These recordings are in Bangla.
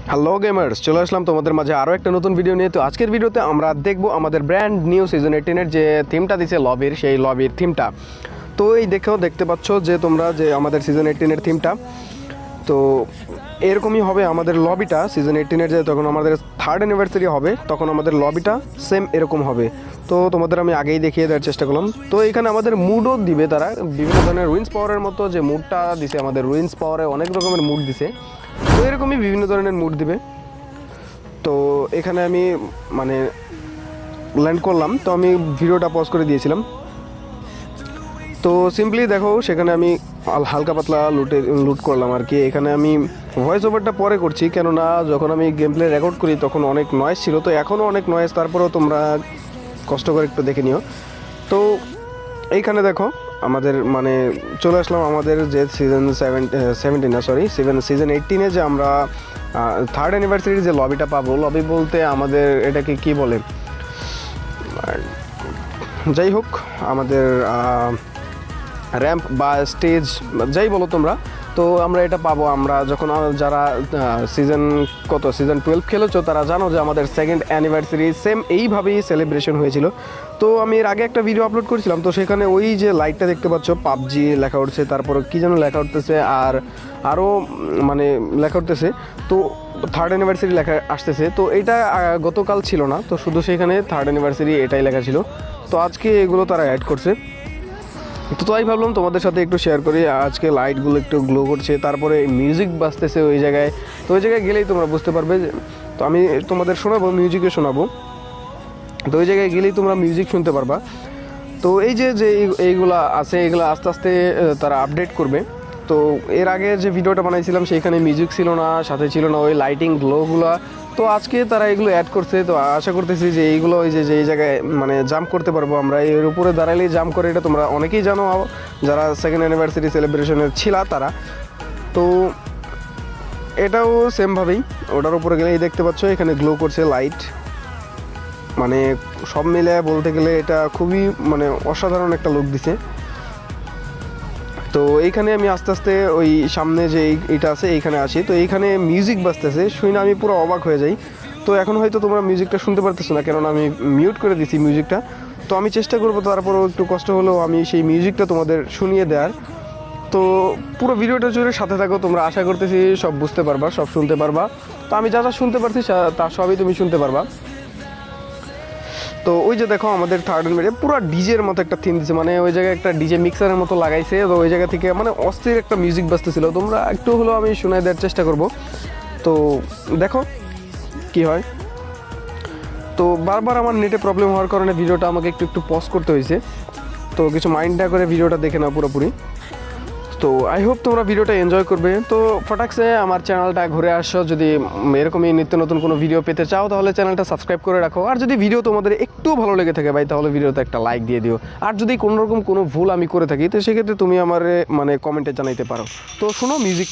হ্যালো গেমার্স, চলে আসলাম তোমাদের মাঝে আরও একটা নতুন ভিডিও নিয়ে। তো আজকের ভিডিওতে আমরা দেখব আমাদের ব্র্যান্ড নিউ সিজন 18-এর যে থিমটা দিছে লবির, সেই লবির থিমটা। তো এই দেখতে পাচ্ছ যে তোমরা যে আমাদের সিজন 18-এর থিমটা, তো এরকমই হবে আমাদের লবিটা। সিজন 18-এর যে তখন আমাদের 3rd অ্যানিভার্সারি হবে, তখন আমাদের লবিটা সেম এরকম হবে। তো তোমাদের আমি আগেই দেখিয়ে দেওয়ার চেষ্টা করলাম। তো এখানে আমাদের মুডও দিবে তারা, বিভিন্ন ধরনের রুইন্স পাওয়ারের মতো যে মুডটা দিছে, আমাদের রুইন্স পাওয়ারে অনেক রকমের মুড দিছে, তো এরকমই বিভিন্ন ধরনের মুড দিবে। তো এখানে আমি মানে ল্যান্ড করলাম, তো আমি ভিডিওটা পজ করে দিয়েছিলাম। তো সিম্পলি দেখো, সেখানে আমি হালকা পাতলা লুট করলাম আর কি। এখানে আমি ভয়েস ওভারটা পরে করছি, কেননা যখন আমি গেম প্লে রেকর্ড করি তখন অনেক নয়েজ ছিল, তো এখনও অনেক নয়েজ, তারপরেও তোমরা কষ্ট করে একটু দেখে নিও। তো এইখানে দেখো আমাদের মানে চলে আসলাম আমাদের যে সিজন 18-এ যে আমরা 3rd অ্যানিভার্সারির যে লবিটা পাবো। লবি বলতে আমাদের এটাকে কি বলে, যাই হোক আমাদের র্যাম্প বা স্টেজ যাই বলো তোমরা, তো আমরা এটা পাবো। আমরা যখন যারা সিজন 12 খেলেছো তারা জানো যে আমাদের 2nd অ্যানিভার্সারি সেম এইভাবেই সেলিব্রেশন হয়েছিল। তো আমি এর আগে একটা ভিডিও আপলোড করেছিলাম, তো সেখানে ওই যে লাইটটা দেখতে পাচ্ছ পাবজি লেখা উঠছে, তারপর কি যেন লেখা উঠতেছে, আর আরও মানে লেখা উঠতেছে, তো 3rd অ্যানিভার্সারি লেখা আসতেছে। তো এটা গতকাল ছিল না, তো শুধু সেখানে 3rd অ্যানিভার্সারি এটাই লেখা ছিল। তো আজকে এগুলো তারা অ্যাড করছে। তো তাই ভাবলাম তোমাদের সাথে একটু শেয়ার করি। আজকে লাইটগুলো একটু গ্লো করছে, তারপরে মিউজিক বাজতেছে ওই জায়গায়, তো ওই জায়গায় গেলেই তোমরা বুঝতে পারবে। তো আমি তোমাদের শোনাবো, মিউজিকে শোনাবো, তো ওই জায়গায় গেলেই তোমরা মিউজিক শুনতে পারবা। তো এই যে এইগুলা আছে, এগুলো আস্তে আস্তে তারা আপডেট করবে। তো এর আগে যে ভিডিওটা বানাইছিলাম সেইখানে মিউজিক ছিল না, সাথে ছিল না ওই লাইটিং গ্লোগুলো। তো আজকে তারা এগুলো অ্যাড করছে, তো আশা করতেছি যে এইগুলো ওই যে এই জায়গায় মানে জাম্প করতে পারবো আমরা, এর উপরে দাঁড়ালেই জাম্প করে, এটা তোমরা অনেকেই জানো যারা 2nd অ্যানিভার্সারি সেলিব্রেশনের ছিল তারা। তো এটাও সেমভাবেই ওটার উপরে গেলেই দেখতে পাচ্ছ এখানে গ্লো করছে লাইট, মানে সব মিলে বলতে গেলে এটা খুবই মানে অসাধারণ একটা লুক দিছে। তো এইখানে আমি আস্তে আস্তে ওই সামনে যে এইটা আছে এইখানে আসি, তো এইখানে মিউজিক বাজতেছে, শুনে আমি পুরো অবাক হয়ে যাই। তো এখন হয়তো তোমরা মিউজিকটা শুনতে পারতেছো না, কেননা আমি মিউট করে দিছি মিউজিকটা। তো আমি চেষ্টা করবো, তারপরেও একটু কষ্ট হলেও আমি সেই মিউজিকটা তোমাদের শুনিয়ে দেওয়ার। তো পুরো ভিডিওটা জুড়ে সাথে থাকো, তোমরা আশা করতেছি সব বুঝতে পারবা, সব শুনতে পারবা। তো আমি যা যা শুনতে পারছি তার সবই তুমি শুনতে পারবা। তো ওই যে দেখো আমাদের 3rd অ্যানিভার্সারি পুরো ডিজের মতো একটা থিম দিচ্ছে, মানে ওই জায়গায় একটা ডিজে মিক্সারের মতো লাগাইছে, তো ওই জায়গা থেকে মানে অস্থির একটা মিউজিক বাজতেছিল। তোমরা একটু হলেও আমি শোনায় দেওয়ার চেষ্টা করব, তো দেখো কি হয়। তো বারবার আমার নেটে প্রবলেম হওয়ার কারণে ভিডিওটা আমাকে একটু পজ করতে হয়েছে, তো কিছু মাইন্ড না করে ভিডিওটা দেখে নাও পুরোপুরি। তো আই হোপ তোমরা ভিডিওটা এনজয় করবে। তো ফটাকসে আমার চ্যানেলটা ঘুরে আসো, যদি এরকমই নিত্য নতুন কোনো ভিডিও পেতে চাও তাহলে চ্যানেলটা সাবস্ক্রাইব করে রাখো। আর যদি ভিডিও তোমাদের একটু ভালো লেগে থাকে ভাই, তাহলে ভিডিওতে একটা লাইক দিয়ে দিও। আর যদি কোনোরকম কোনো ভুল আমি করে থাকি, তো সেক্ষেত্রে তুমি আমার মানে কমেন্টে জানাইতে পারো। তো শোনো মিউজিকটা।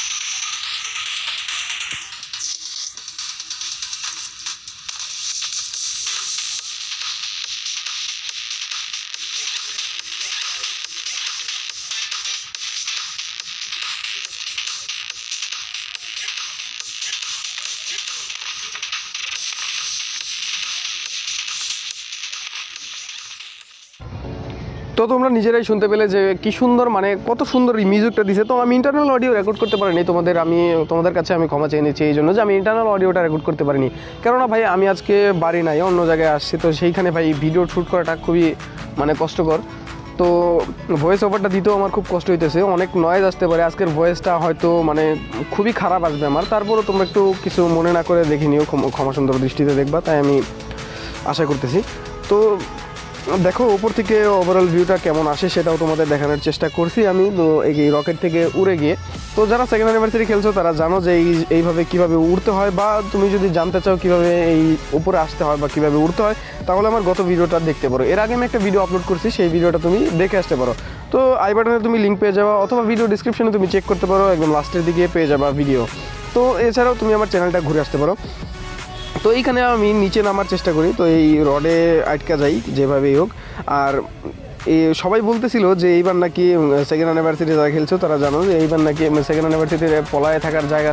তো তোমরা নিজেরাই শুনতে পেলে যে কি সুন্দর, মানে কত সুন্দর মিউজিকটা দিছে। তো আমি ইন্টারনাল অডিও রেকর্ড করতে পারিনি, তোমাদের কাছে আমি ক্ষমা চেয়ে নিচ্ছি এই জন্য যে আমি ইন্টারনাল অডিওটা রেকর্ড করতে পারিনি। কেননা ভাই আমি আজকে বাড়ি নাই, অন্য জায়গায় আসছি, তো সেইখানে ভাই ভিডিও শ্যুট করাটা খুবই মানে কষ্টকর। তো ভয়েস ওভারটা দিতেও আমার খুব কষ্ট হইতেছে, অনেক নয়েজ আসতে পারে, আজকের ভয়েসটা হয়তো মানে খুবই খারাপ আসবে আমার। তারপরও তোমরা একটু কিছু মনে না করে দেখে নিও, ক্ষমা সুন্দর দৃষ্টিতে দেখবা, তাই আমি আশা করতেছি। তো দেখো উপর থেকে ওভারঅল ভিউটা কেমন আসে সেটাও তোমাদের দেখানোর চেষ্টা করছি আমি। তো এই রকেট থেকে উড়ে গিয়ে, তো যারা 2nd অ্যানিভার্সারি খেলছো তারা জানো যে এইভাবে কীভাবে উড়তে হয়, বা তুমি যদি জানতে চাও কীভাবে এই উপরে আসতে হয় বা কীভাবে উড়তে হয়, তাহলে আমার গত ভিডিওটা দেখতে পারো। এর আগে আমি একটা ভিডিও আপলোড করছি, সেই ভিডিওটা তুমি দেখে আসতে পারো। তো আই বাটনে তুমি লিঙ্ক পেয়ে যাবা, অথবা ভিডিও ডিসক্রিপশনে তুমি চেক করতে পারো, একদম লাস্টের দিকে পেয়ে যাবা ভিডিও। তো এছাড়াও তুমি আমার চ্যানেলটা ঘুরে আসতে পারো। তো এইখানে আমি নিচে নামার চেষ্টা করি, তো এই রডে আটকা যাই যেভাবেই হোক। আর সবাই বলতেছিল যে এইবার নাকি 2nd অ্যানিভার্সারি যারা খেলছো তারা জানো যে এইবার নাকি 2nd অ্যানিভার্সারিতে পলায়ে থাকার জায়গা ছিল,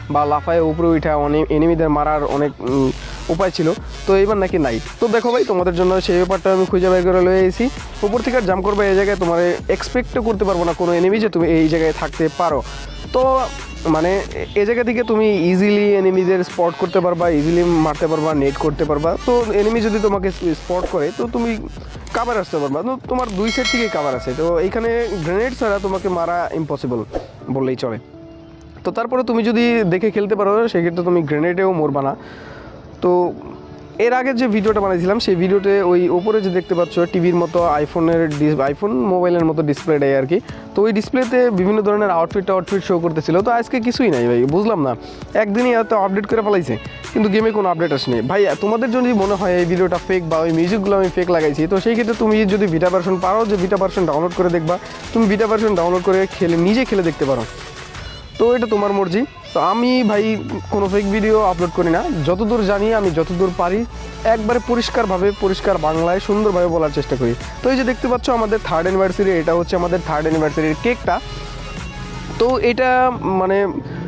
বা লাফায় উপরে উঠা অনেক এনিমিদের মারার অনেক উপায় ছিল, তো এইবার নাকি নাই। তো দেখো ভাই, তোমাদের জন্য সেই ব্যাপারটা আমি খুঁজে বের করে লয়ে এসেছি। উপর থেকে জাম্প করবে এই জায়গায়, তোমার এক্সপেক্টও করতে পারবো না কোনো এনিমি যে তুমি এই জায়গায় থাকতে পারো। তো মানে এই জায়গা থেকে তুমি ইজিলি এনিমিদের স্পট করতে পারবা, ইজিলি মারতে পারবা, নেট করতে পারবা। তো এনিমি যদি তোমাকে স্পট করে তো তুমি কাভার আসতে পারবা। তো তোমার দুই সাইড থেকেই কাভার আছে, তো এইখানে গ্রেনেড ছাড়া তোমাকে মারা ইম্পসিবল বললেই চলে। তো তারপরে তুমি যদি দেখে খেলতে পারো সেক্ষেত্রে তুমি গ্রেনেডেও মরবা না। তো এর আগে যে ভিডিওটা বানিয়েছিলাম সেই ভিডিওতে ওই ওপরে যে দেখতে পাচ্ছ টিভির মতো আইফোন মোবাইলের মতো ডিসপ্লেটাই আর কি, তো ওই ডিসপ্লেতে বিভিন্ন ধরনের আউটফিট শো করতেছিল। তো আজকে কিছুই নাই ভাই, বুঝলাম না, একদিনই এত আপডেট করে ফেলাইছে কিন্তু গেমে কোনো আপডেট আসেনি ভাই। তোমাদের যদি মনে হয় এই ভিডিওটা ফেক বা ওই মিউজিকগুলো আমি ফেক লাগাইছি, তো সেই ক্ষেত্রে তুমি যদি ভিটা ভার্সন পারো, যে ভিটা ভার্সন ডাউনলোড করে দেখবা, তুমি ভিটা ভার্সন ডাউনলোড করে নিজে খেলে দেখতে পারো। তো এটা তোমার মর্জি। তো আমি ভাই কোনো ফেক ভিডিও আপলোড করি না, যতদূর জানি আমি যতদূর পারি একবারে পরিষ্কারভাবে পরিষ্কার বাংলায় সুন্দরভাবে বলার চেষ্টা করি। তো এই যে দেখতে পাচ্ছ আমাদের 3rd অ্যানিভার্সারি, এটা হচ্ছে আমাদের 3rd অ্যানিভার্সারির কেকটা। তো এটা মানে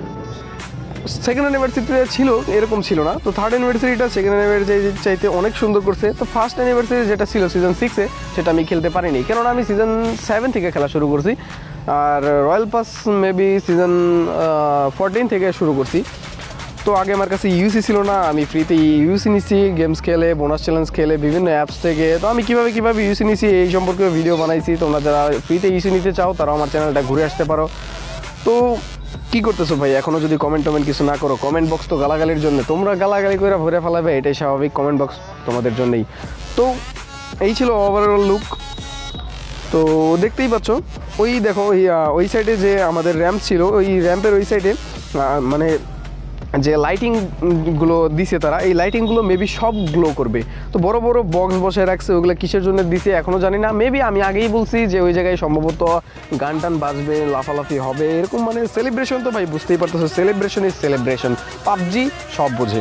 2nd অ্যানিভার্সারিতে ছিল এরকম ছিল না, তো 3rd অ্যানিভার্সারিটা 2nd অ্যানিভার্সারি চাইতে অনেক সুন্দর করছে। তো 1st অ্যানিভার্সারি যেটা ছিল সিজন 6-এ সেটা আমি খেলতে পারিনি, কেননা আমি সিজন 7 থেকে খেলা শুরু করছি, আর রয়্যাল পাস মেবি সিজন 14 থেকে শুরু করছি। তো আগে আমার কাছে ইউসি ছিল না, আমি ফ্রিতে ইউসি নিছি গেমস খেলে, বোনাস চ্যালেঞ্জ খেলে বিভিন্ন অ্যাপস থেকে। তো আমি কীভাবে ইউসি নিছি এই সম্পর্কে ভিডিও বানাইছি, তোমরা যারা ফ্রিতে ইউসি নিতে চাও তারাও আমার চ্যানেলটা ঘুরে আসতে পারো। তো কী করতেছো ভাই, এখনও যদি কমেন্ট কিছু না করো? কমেন্ট বক্স তো গালাগালির জন্য, তোমরা গালাগালি করে ভরে ফেলাবে, এটাই স্বাভাবিক, কমেন্ট বক্স তোমাদের জন্যই। তো এই ছিল ওভারঅল লুক। তো দেখতেই পাচ্ছ ওই দেখো ওই সাইডে যে আমাদের র্যাম্প ছিল, ওই র্যাম্পের ওই সাইডে মানে যে লাইটিংগুলো দিছে তারা, এই লাইটিংগুলো মেবি সব গ্লো করবে। তো বড় বড় বক্স বসে রাখছে, ওগুলো কিসের জন্য দিছে এখনও জানি না। মেবি আমি আগেই বলছি যে ওই জায়গায় সম্ভবত গান টান বাজবে, লাফালাফি হবে এরকম, মানে সেলিব্রেশন। তো ভাই বুঝতেই পারতেছো, সেলিব্রেশন ইজ সেলিব্রেশন, পাবজি সব বোঝে।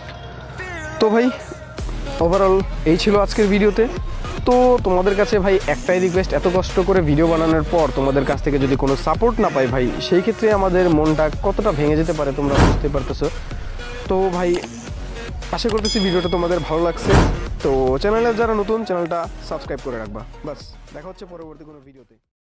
তো ভাই ওভারঅল এই ছিল আজকের ভিডিওতে। তো তোমাদের কাছে ভাই একটাই রিকোয়েস্ট, এত কষ্ট করে ভিডিও বানানোর পর তোমাদের কাছ থেকে যদি কোনো সাপোর্ট না পাই ভাই, সেই ক্ষেত্রে আমাদের মনটা কতটা ভেঙে যেতে পারে তোমরা বুঝতে পারতেছো। তো ভাই আশা করতেছি ভিডিওটা তোমাদের ভালো লাগছে। তো চ্যানেলে যারা নতুন, চ্যানেলটা সাবস্ক্রাইব করে রাখবা। বাস দেখা হচ্ছে পরবর্তী কোনো ভিডিওতে।